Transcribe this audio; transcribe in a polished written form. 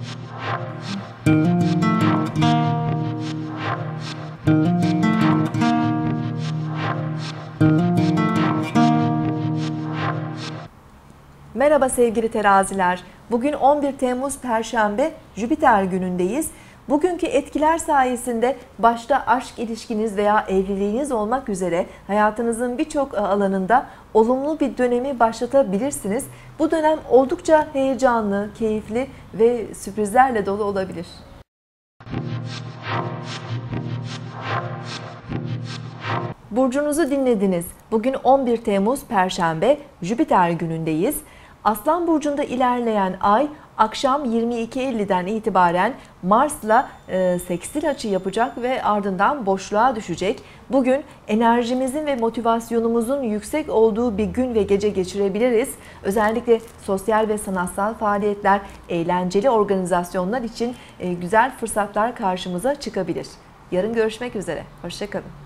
Merhaba sevgili teraziler. Bugün 11 Temmuz Perşembe, Jüpiter günündeyiz. Bugünkü etkiler sayesinde başta aşk ilişkiniz veya evliliğiniz olmak üzere hayatınızın birçok alanında olumlu bir dönemi başlatabilirsiniz. Bu dönem oldukça heyecanlı, keyifli ve sürprizlerle dolu olabilir. Burcunuzu dinlediniz. Bugün 11 Temmuz Perşembe, Jüpiter günündeyiz. Aslan burcunda ilerleyen ay akşam 22.50'den itibaren Mars'la sekstil açı yapacak ve ardından boşluğa düşecek. Bugün enerjimizin ve motivasyonumuzun yüksek olduğu bir gün ve gece geçirebiliriz. Özellikle sosyal ve sanatsal faaliyetler, eğlenceli organizasyonlar için güzel fırsatlar karşımıza çıkabilir. Yarın görüşmek üzere. Hoşça kalın.